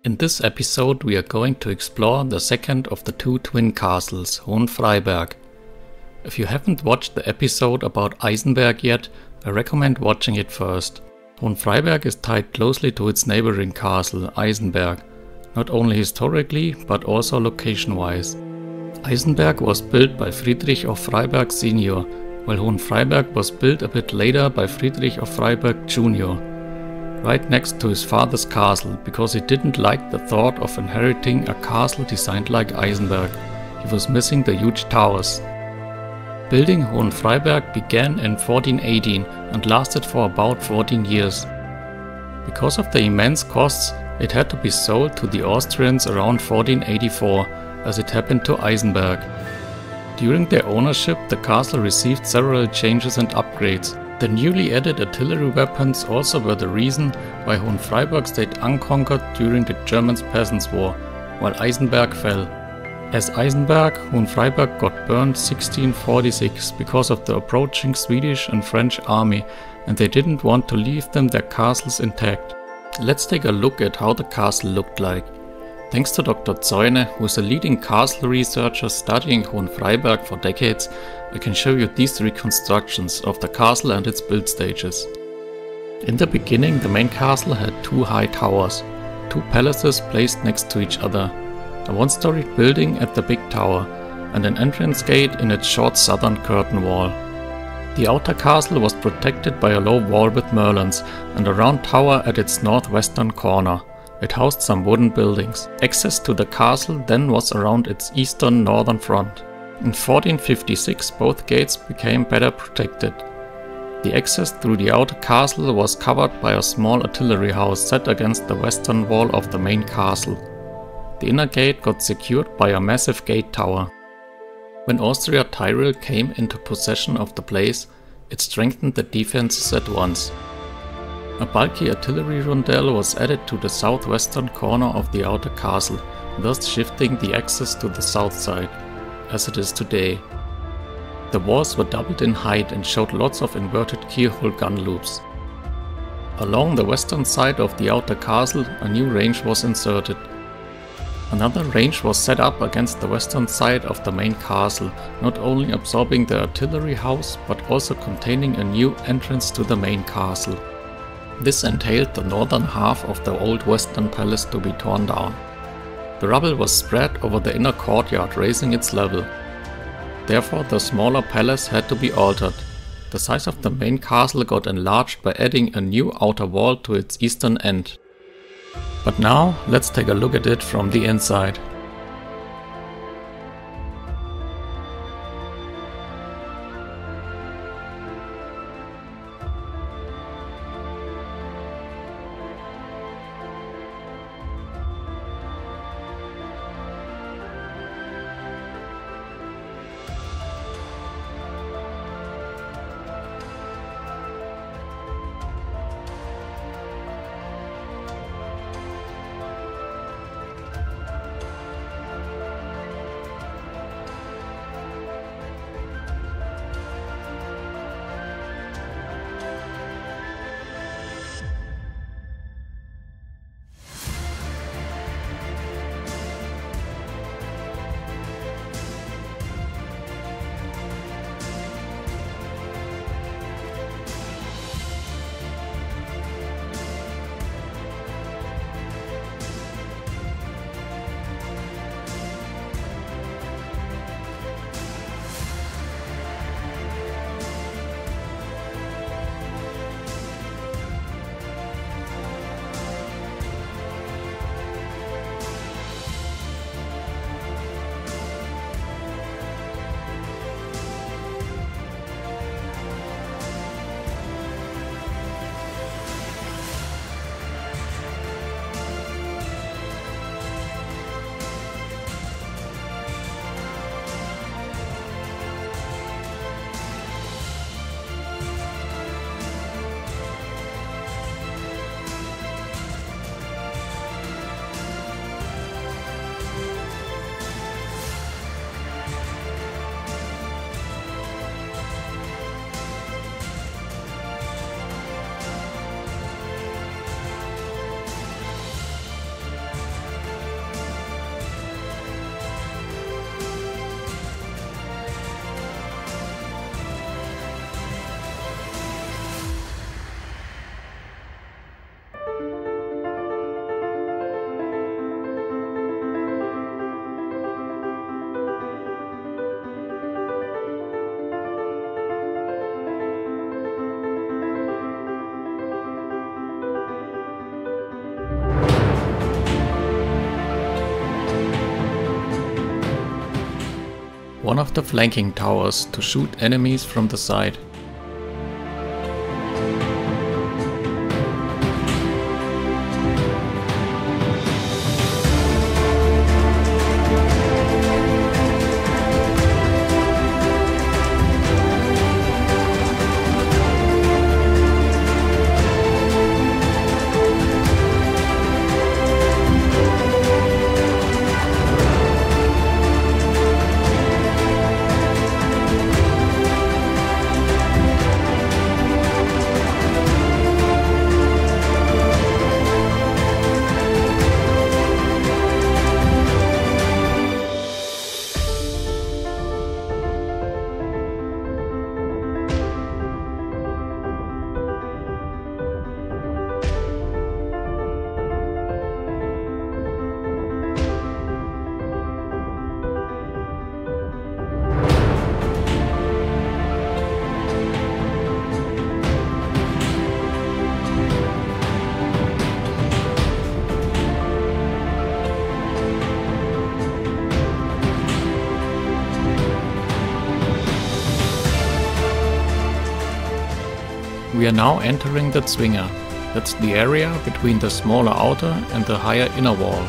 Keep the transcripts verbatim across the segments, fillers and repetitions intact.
In this episode we are going to explore the second of the two twin castles, Hohenfreiberg. If you haven't watched the episode about Eisenberg yet, I recommend watching it first. Hohenfreiberg is tied closely to its neighboring castle, Eisenberg, not only historically but also location-wise. Eisenberg was built by Friedrich of Freiberg Senior, while Hohenfreiberg was built a bit later by Friedrich of Freiberg Junior, right next to his father's castle, because he didn't like the thought of inheriting a castle designed like Eisenberg. He was missing the huge towers. Building Hohenfreiberg began in fourteen eighteen and lasted for about fourteen years. Because of the immense costs, it had to be sold to the Austrians around fourteen eighty-four, as it happened to Eisenberg. During their ownership, the castle received several changes and upgrades. The newly added artillery weapons also were the reason why Hohenfreiberg stayed unconquered during the German Peasants' War, while Eisenberg fell. As Eisenberg, Hohenfreiberg got burned sixteen forty-six because of the approaching Swedish and French army, and they didn't want to leave them their castles intact. Let's take a look at how the castle looked like. Thanks to Doctor Zäune, who is a leading castle researcher studying Hohenfreiberg for decades, I can show you these reconstructions of the castle and its build stages. In the beginning, the main castle had two high towers, two palaces placed next to each other, a one-storied building at the big tower, and an entrance gate in its short southern curtain wall. The outer castle was protected by a low wall with merlons and a round tower at its northwestern corner. It housed some wooden buildings. Access to the castle then was around its eastern northern front. In fourteen fifty-six both gates became better protected. The access through the outer castle was covered by a small artillery house set against the western wall of the main castle. The inner gate got secured by a massive gate tower. When Austria-Tyrol came into possession of the place, it strengthened the defenses at once. A bulky artillery roundel was added to the southwestern corner of the outer castle, thus shifting the access to the south side, as it is today. The walls were doubled in height and showed lots of inverted keyhole gun loops. Along the western side of the outer castle, a new range was inserted. Another range was set up against the western side of the main castle, not only absorbing the artillery house, but also containing a new entrance to the main castle. This entailed the northern half of the old western palace to be torn down. The rubble was spread over the inner courtyard, raising its level. Therefore, the smaller palace had to be altered. The size of the main castle got enlarged by adding a new outer wall to its eastern end. But now, let's take a look at it from the inside. one of the flanking towers to shoot enemies from the side. We are now entering the Zwinger. That's the area between the smaller outer and the higher inner wall.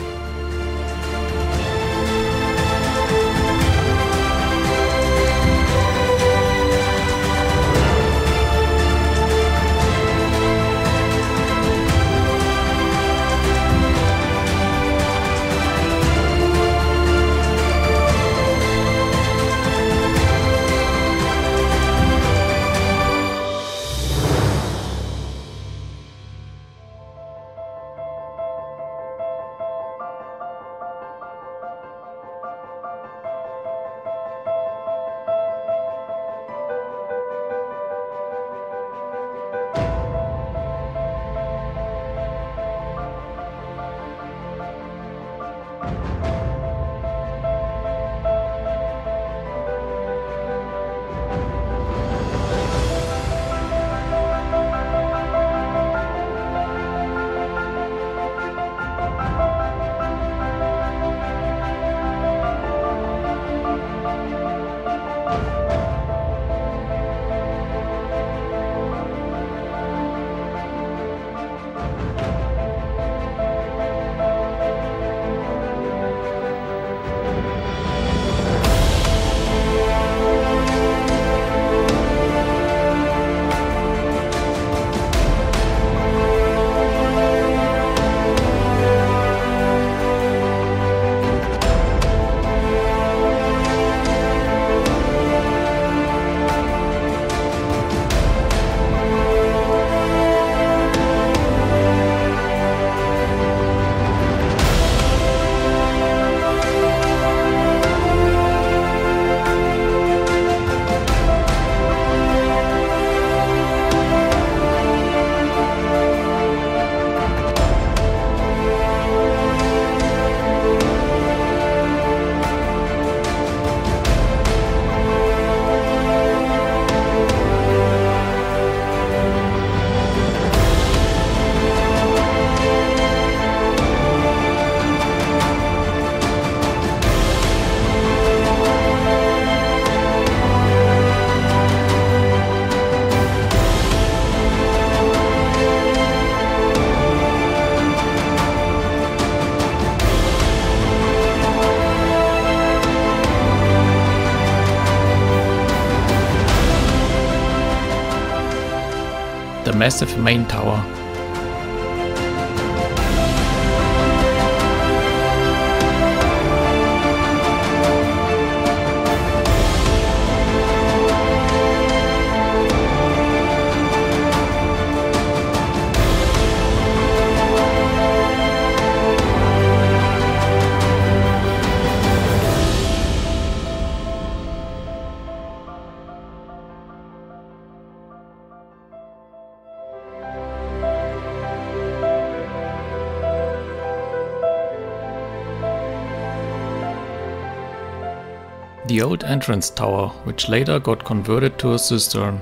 The massive main tower. The old entrance tower, which later got converted to a cistern.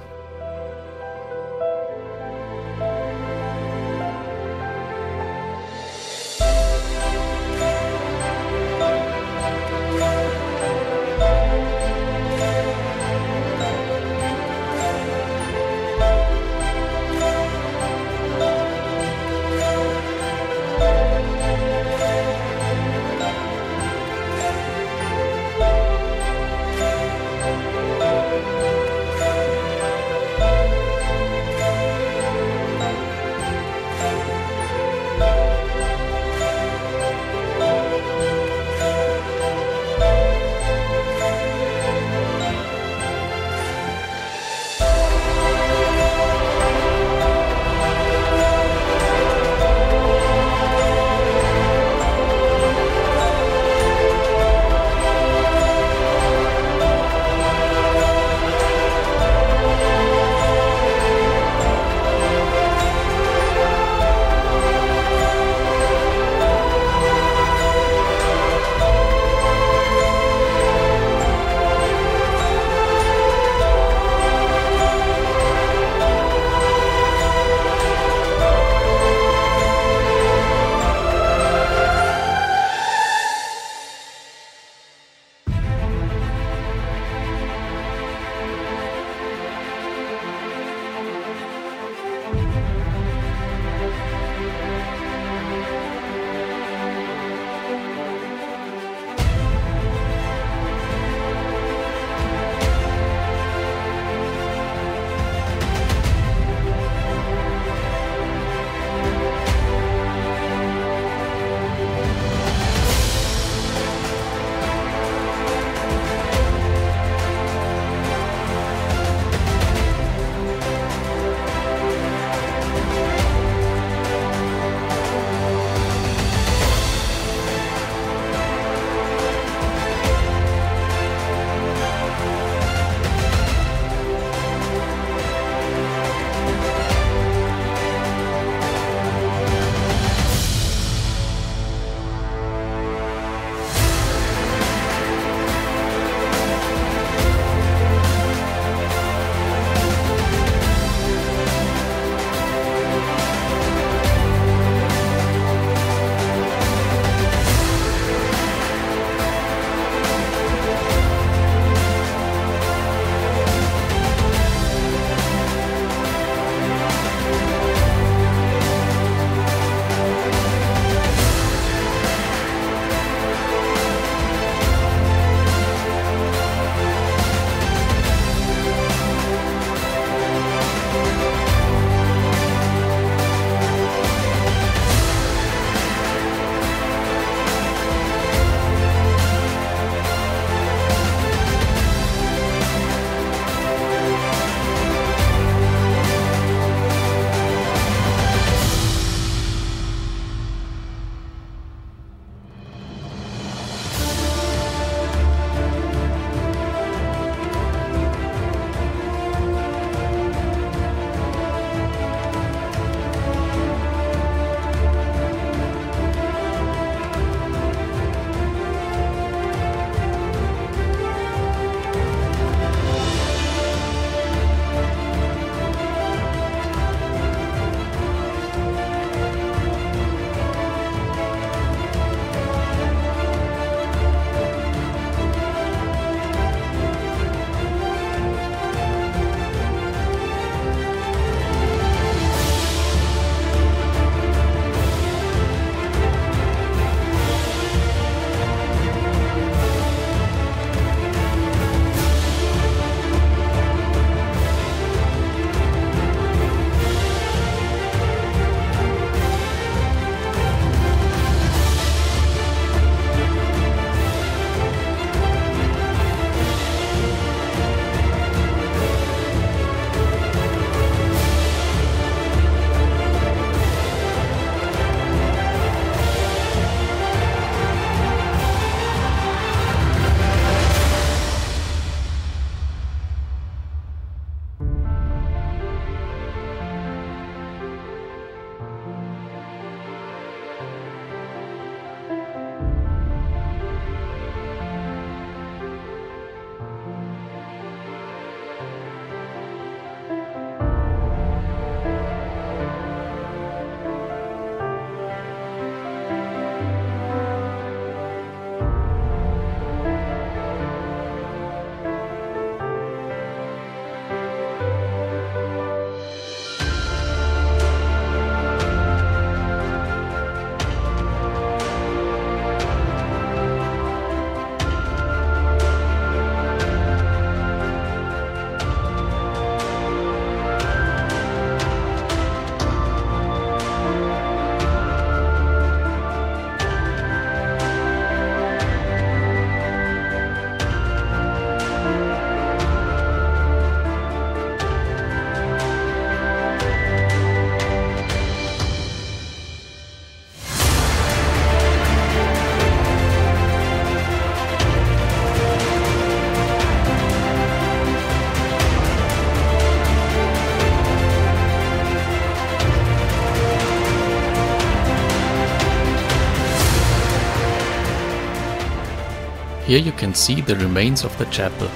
Here you can see the remains of the chapel.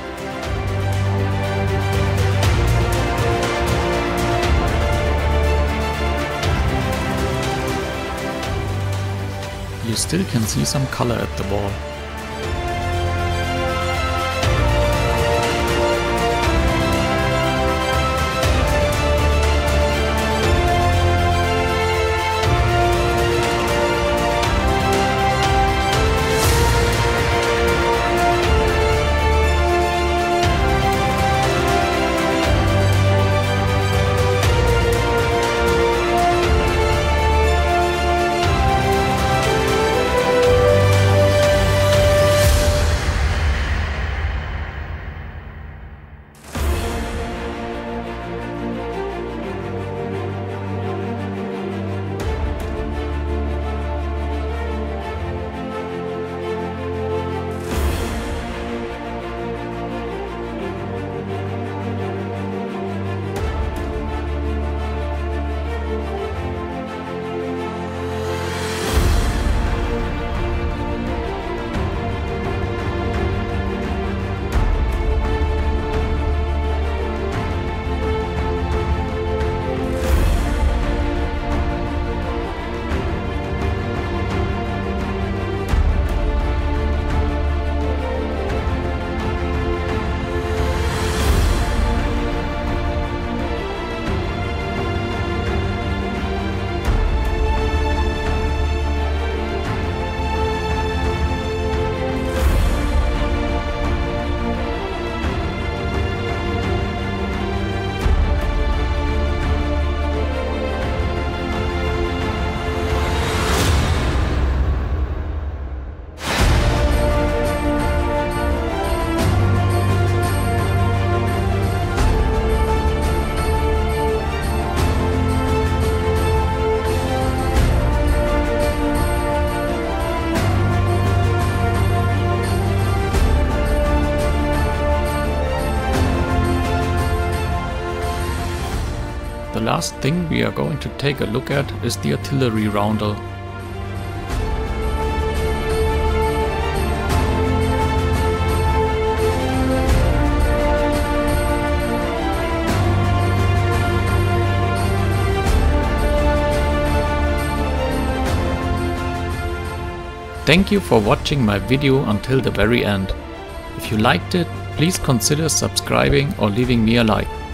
You still can see some color at the wall. The last thing we are going to take a look at is the artillery roundel. Thank you for watching my video until the very end. If you liked it, please consider subscribing or leaving me a like.